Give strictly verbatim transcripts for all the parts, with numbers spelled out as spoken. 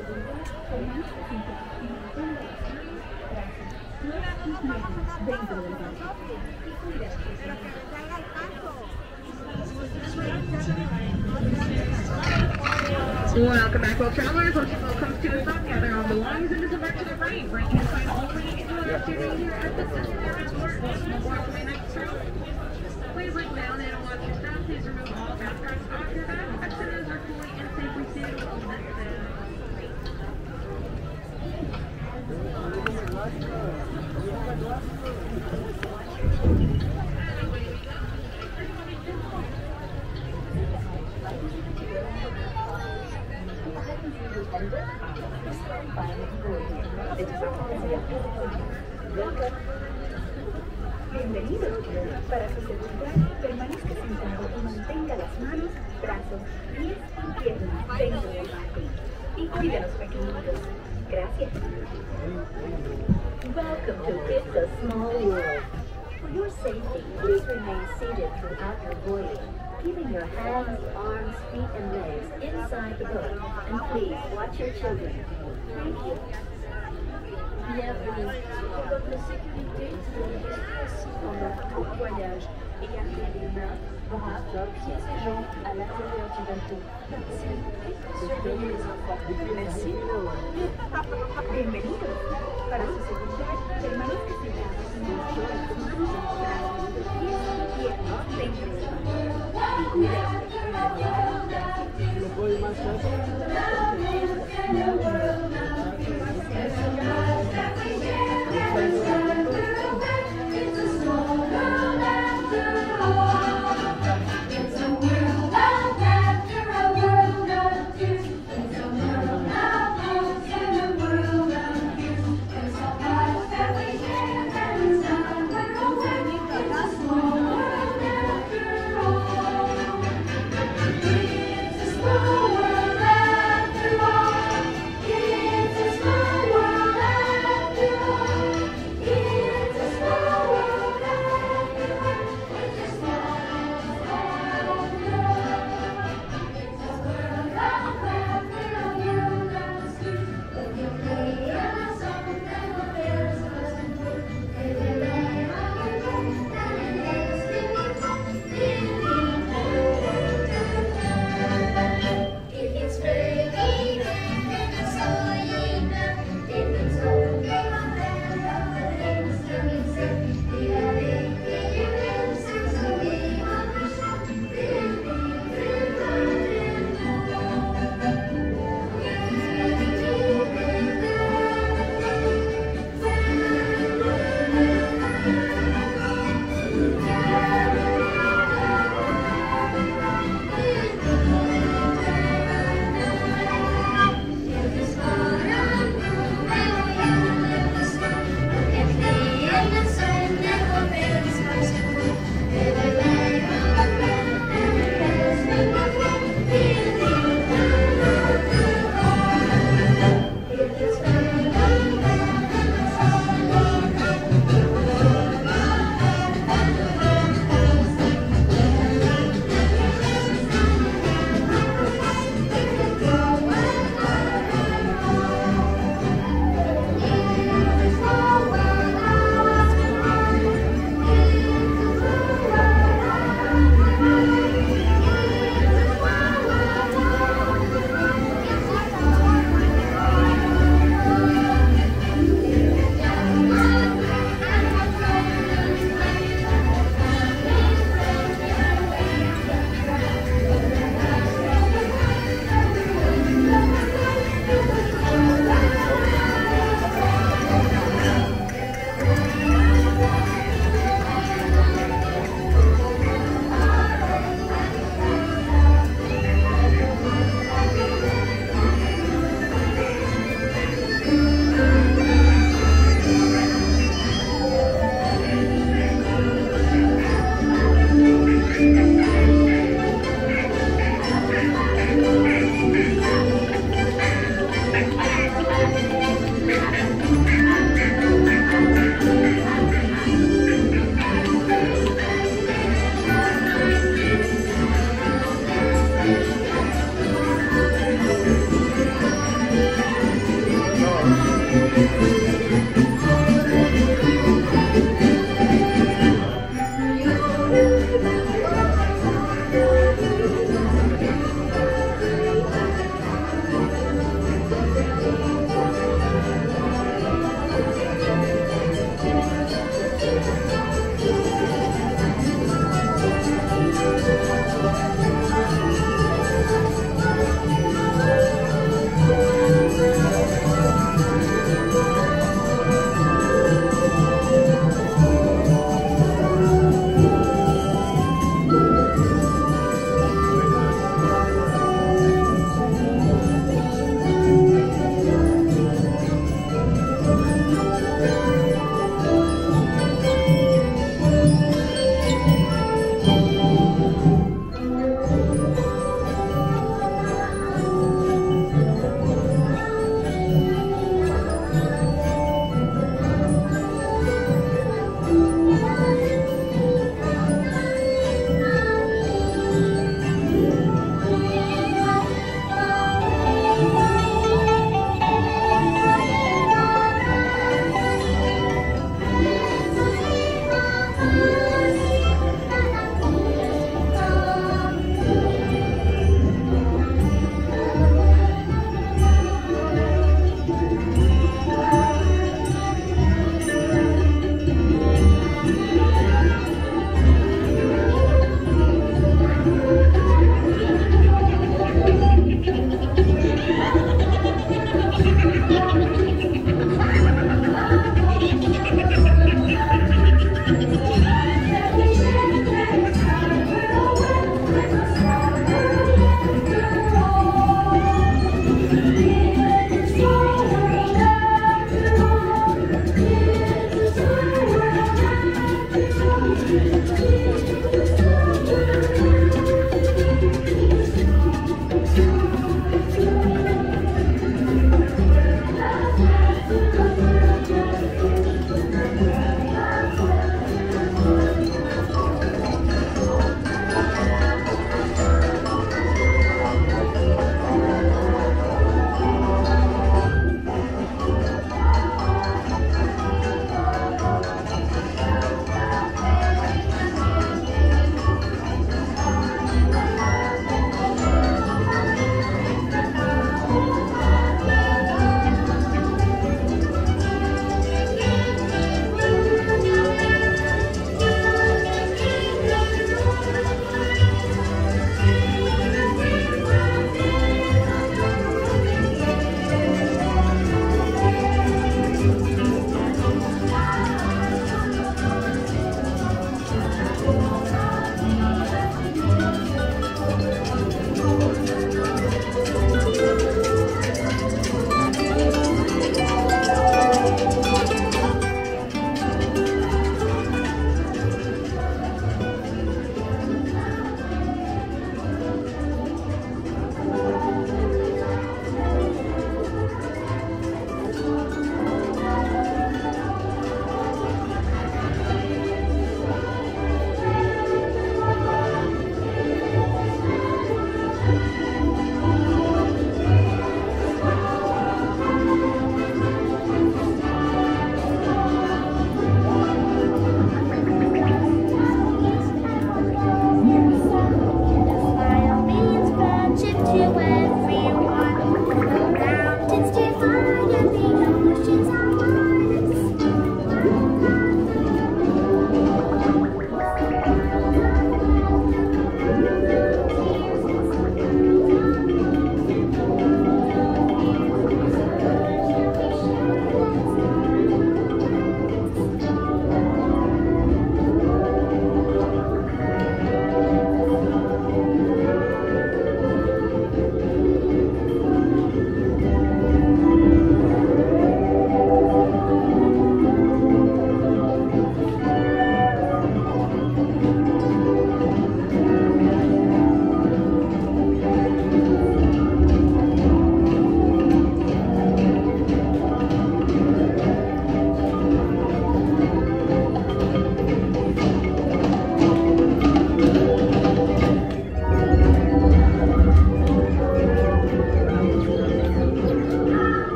seguridad, permanezca sentado y mantenga las manos, brazos, pies y piernas dentro del barco. Y cuide a sus pequeños. Welcome back, well travelers. Once your boat comes to a stop, gather all belongings and disembark to the right. Bring your sign only into our activity here at the Disneyland Resort. Watch the next row. Please look down and watch your step. Please remove all backpacks off your back. Passengers are fully and safely seated on this bed. Bienvenido. Para su seguridad, permanezca sentado y mantenga las manos, brazos, pies y piernas dentro del barco. Y cuide a los pequeñitos. Gracias. Welcome to It's a Small World. For your safety, please remain seated throughout your voyage, keeping your hands, arms, feet, and legs inside the boat. And please watch your children. Thank you. Bienvenue. Pour votre sécurité, soyez assis pendant tout le voyage et gardez les mains, bras, pieds et jambes à l'intérieur du bateau. Surveillez les enfants. Merci. Bienvenido. Para su seguridad, permanezca sentado y mantenga las manos, brazos, pies y piernas dentro del barco. Y cuide a los pequeños. ¿Lo puede más fácil? It's a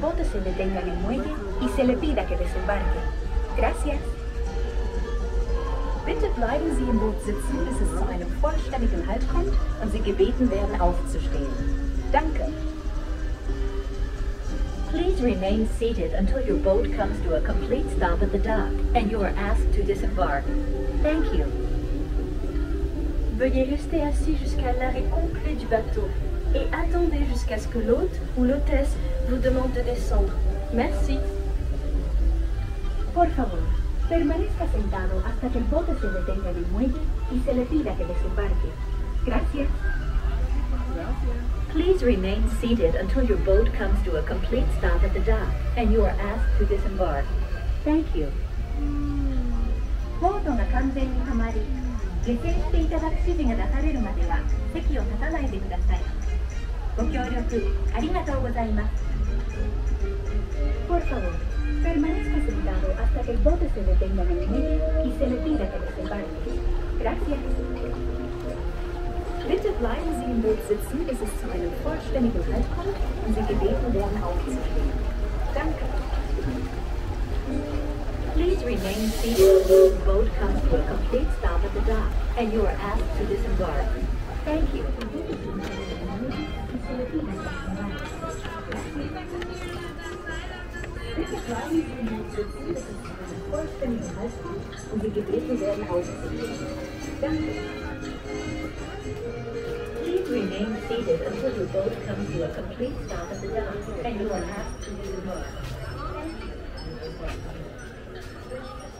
bote se detenga en el muelle y se le pida que desembarque. Gracias. Bitte bleiben Sie im Boot sitzen, bis es zu einem vollständigen Halt kommt und Sie gebeten werden, aufzustehen. Danke. Please remain seated until your boat comes to a complete stop at the dock and you are asked to disembark. Thank you. Veuillez rester assis jusqu'à l'arrêt complet du bateau et attendez jusqu'à ce que l'hôte ou l'hôtesse vous demande de descendre. Merci. Por favor, permanezca sentado hasta que el bote se detenga en el muelle y se le pida que desembarque. Gracias. Please remain seated until your boat comes to a complete stop at the dock and you are asked to disembark. Thank you. ボートが完全に止まり、下船していただく指示が出されるまでは席を立たないでください。ご協力ありがとうございます。Por favor, permanezca sentado hasta que el bote se detenga en el muelle y se le pida que desembarque. Gracias. Bitte bleiben Sie im Boot sitzen, bis es zu einem vollständigen Halt kommt und Sie gebeten werden, aufzustehen. Danke. Please remain seated until the boat comes to a complete stop at the dock and you are asked to disembark. Thank you. Bitte bleiben Sie im Boot sitzen, bis es zu einem vollständigen Halt kommt und Sie gebeten werden, aufzustehen. Danke. Please remain seated until your boat comes to a complete stop at the dock and you are asked to disembark. Thank you.